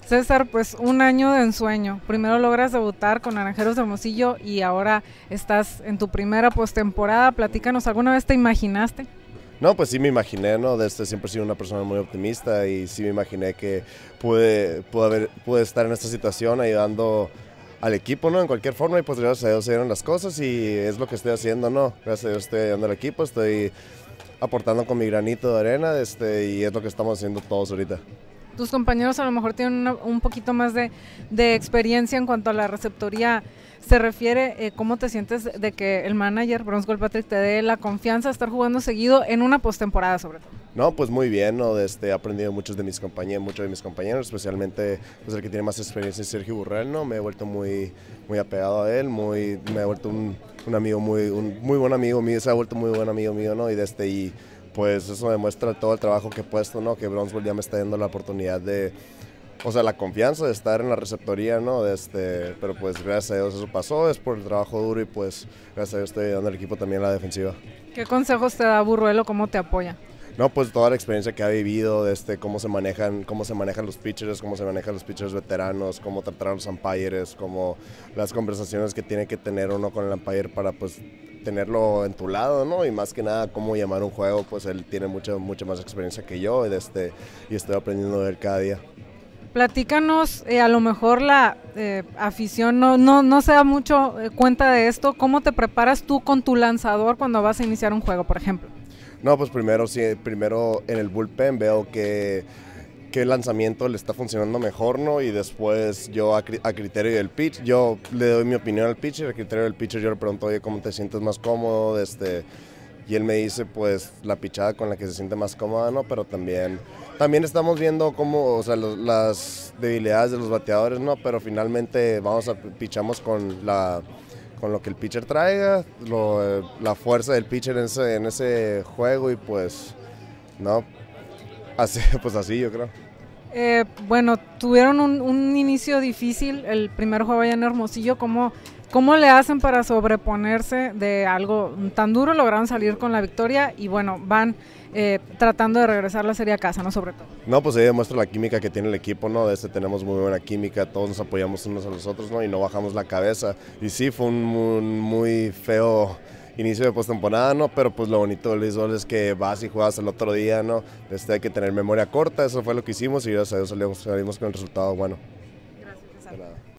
César, pues un año de ensueño. Primero logras debutar con Naranjeros de Hermosillo y ahora estás en tu primera postemporada. Platícanos, ¿alguna vez te imaginaste? No, pues sí me imaginé, ¿no? Siempre he sido una persona muy optimista y sí me imaginé que pude estar en esta situación ayudando al equipo, ¿no? En cualquier forma y pues gracias a Dios se dieron las cosas y es lo que estoy haciendo, ¿no? Gracias a Dios estoy ayudando al equipo, estoy aportando con mi granito de arena y es lo que estamos haciendo todos ahorita. Tus compañeros a lo mejor tienen un poquito más de experiencia en cuanto a la receptoría se refiere. ¿Cómo te sientes de que el manager, Bronze Goldpatrick, te dé la confianza de estar jugando seguido en una postemporada sobre todo? No, pues muy bien, ¿no? He aprendido muchos de mis compañeros, especialmente pues el que tiene más experiencia es Sergio Burrell, ¿no? Me he vuelto muy apegado a él, me he vuelto un amigo un muy buen amigo mío, se ha vuelto muy buen amigo mío, ¿no? Y pues eso demuestra todo el trabajo que he puesto, ¿no? Que Bronze Gold ya me está dando la oportunidad o sea, la confianza de estar en la receptoría, ¿no? Pero pues gracias a Dios eso pasó, es por el trabajo duro y pues gracias a Dios estoy dando al equipo también la defensiva. ¿Qué consejos te da Burruelo? ¿Cómo te apoya? No, pues toda la experiencia que ha vivido, cómo se manejan los pitchers veteranos, cómo tratar a los umpires, cómo las conversaciones que tiene que tener uno con el umpire para pues tenerlo en tu lado, ¿no? Y más que nada cómo llamar un juego, pues él tiene mucha más experiencia que yo y estoy aprendiendo de él cada día. Platícanos, a lo mejor la afición no se da mucho cuenta de esto. ¿Cómo te preparas tú con tu lanzador cuando vas a iniciar un juego, por ejemplo? No, pues primero en el bullpen veo qué lanzamiento le está funcionando mejor, ¿no? Y después yo a criterio del pitch, yo le doy mi opinión al pitcher, a criterio del pitcher yo le pregunto, oye, ¿cómo te sientes más cómodo? Y él me dice, pues, la pichada con la que se siente más cómoda, ¿no? Pero también estamos viendo cómo, o sea, las debilidades de los bateadores, ¿no? Pero finalmente pichamos con lo que el pitcher traiga, la fuerza del pitcher en ese juego y pues, no, pues así yo creo. Bueno, tuvieron un inicio difícil, el primer juego allá en Hermosillo. ¿Cómo le hacen para sobreponerse de algo tan duro? Lograron salir con la victoria y bueno, van tratando de regresar la serie a casa, ¿no? Sobre todo. No, pues ahí demuestra la química que tiene el equipo, ¿no? Tenemos muy buena química, todos nos apoyamos unos a los otros, ¿no? Y no bajamos la cabeza. Y sí, fue un muy feo inicio de postemporada, ¿no? Pero pues lo bonito del béisbol es que vas y juegas el otro día, ¿no? Hay que tener memoria corta, eso fue lo que hicimos y gracias a Dios salimos con el resultado bueno.